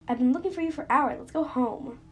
I've been looking for you for hours. Let's go home.